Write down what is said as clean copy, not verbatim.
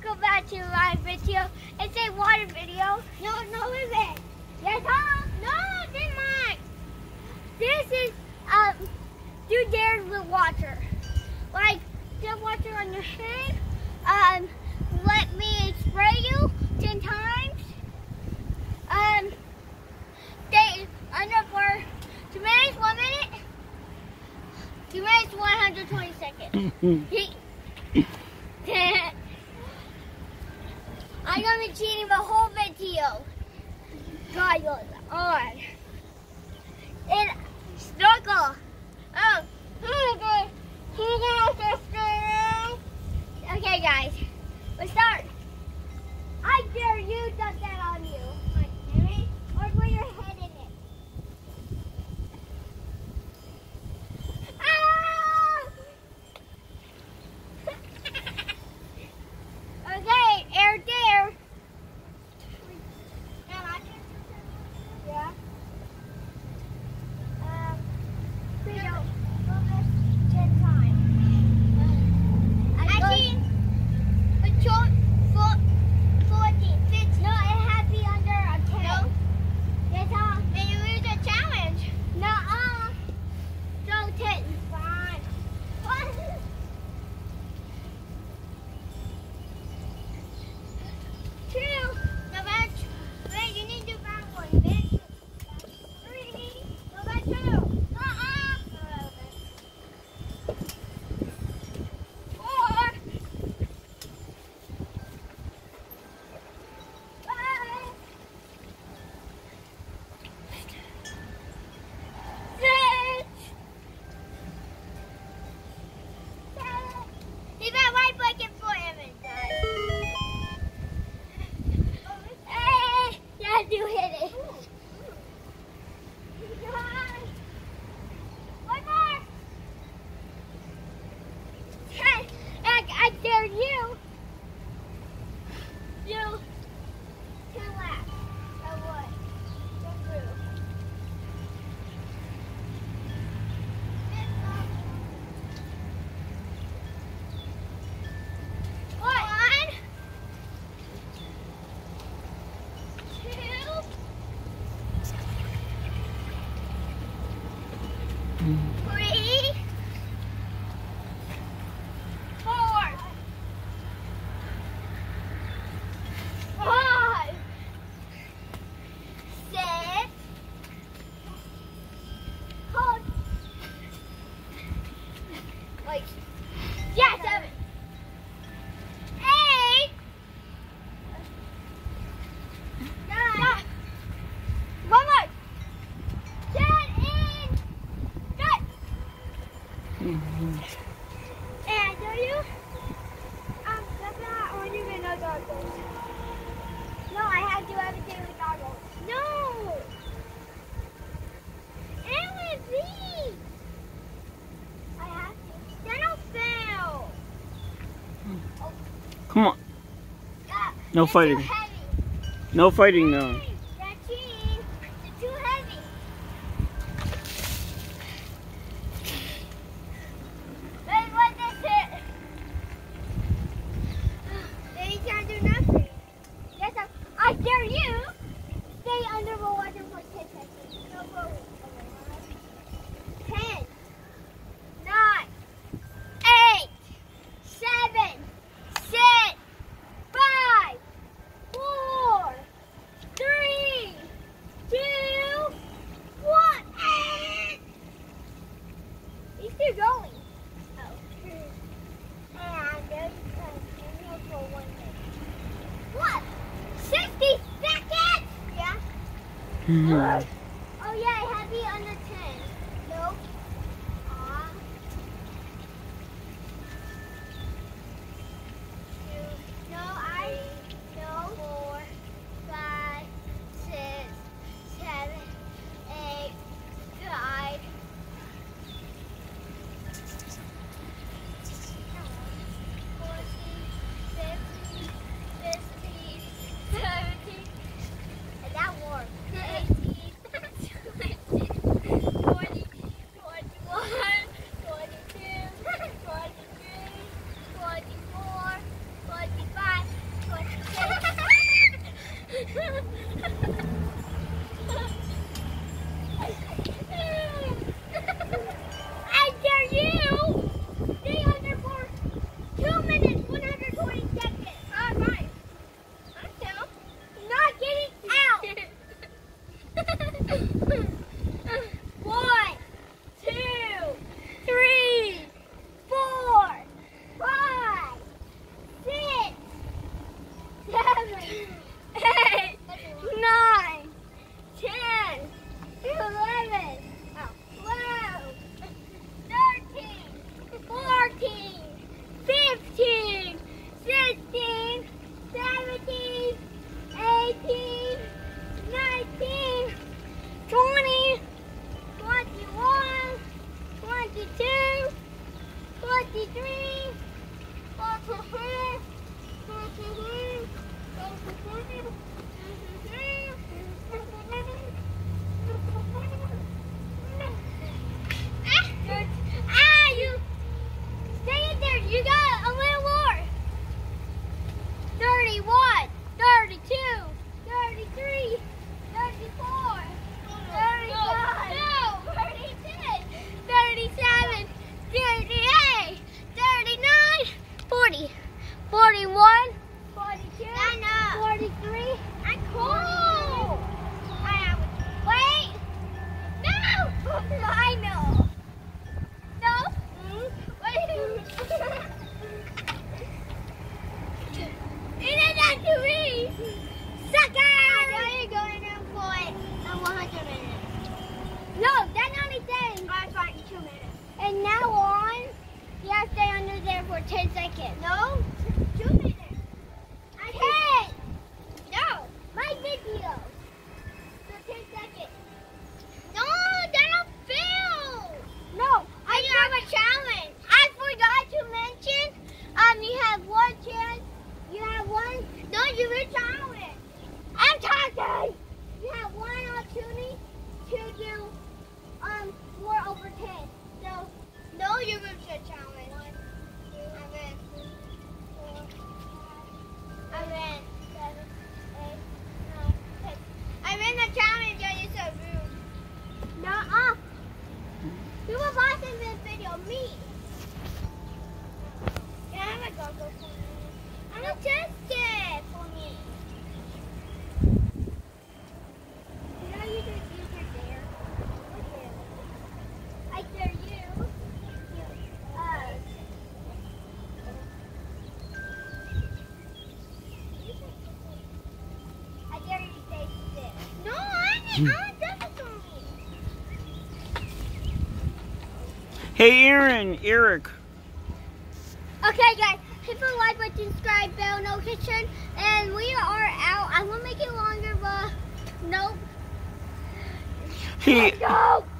welcome back to my video. It's a water video. No, is it? Yes, huh? No, this is mine. This is do dares with water. Like get water on your head. Let me spray you 10 times. Stay under for 2 minutes, 1 minute. 2 minutes, 120 seconds. I'm gonna be cheating the whole video. Goggles on. And snorkel. Oh, okay, guys, let's start. I dare you dump that on you. Or put your head in it. Ah! Okay, air dare. Yeah. Please don't move this 10 times. Actually, control 14, 15. No, it had to be under a 10. No. Yes, then you lose the challenge. No, so 10. Fine. 1. 2. No, wait, you need to do back 1. Then 3. Go back 2. 4. 5. 6. 7. Leave that white blanket for him, guys. Hey, yes, you hit it. 9. 1 more. 10. I dare you. You 2 laps of what? Go through. One, 2, 3, 4, 5, 6. Hold. Like, yeah, 7, 8, 9. One more. 10 and good. And do you? That's not on you with no goggles. No, I had to do everything with goggles. No. And with these. I have to. Then I'll fail. Come on. No It's fighting. too heavy. No fighting now. That's cheating. It's too heavy. Let's let this hit. Then you can't do nothing. Yes, I dare you. Stay under the water for 10 seconds. No problem. 10, 9, 8, 7, 6, 5, 4, 3, 2, 1. He's still going. Oh. And there's for 1 minute. What? 60 seconds? Yeah. Oh yeah, it had to be under 10. Nope. No, 4, 5, 6, 7, 8, 9. 14, 15, 16, 17, and that worked. 18. 41, 42, 43. I'm cool. Wait. No. I know. No. Wait. It is not to me. Sucker. Now you're going in for 100 minutes. No, that's only 10. I find 2 minutes. And now on, you have to stay under there for 10 seconds. No, 2 minutes. 10. No, my video. So 10 seconds. No, that don't feel. No, I have a challenge. I forgot to mention. You have one chance. You have one. No, you will challenge. I'm talking. You have one opportunity to do 4 over 10. So, no, you will challenge. 1, 2, I win. 4, 5, I win. 7, 8, 9, 10. I win the challenge. You're so rude. No, who was watching this video? Me. Yeah, I'm a go-go for me. I'm a tested for me. You know you just use your dare. Okay. I dare you. I dare you to say this. No, I'm tested for me. Hey, Eric. Okay, guys, hit the like button, subscribe, bell notification, and we are out. I will make it longer, but nope. Hey. Let's go.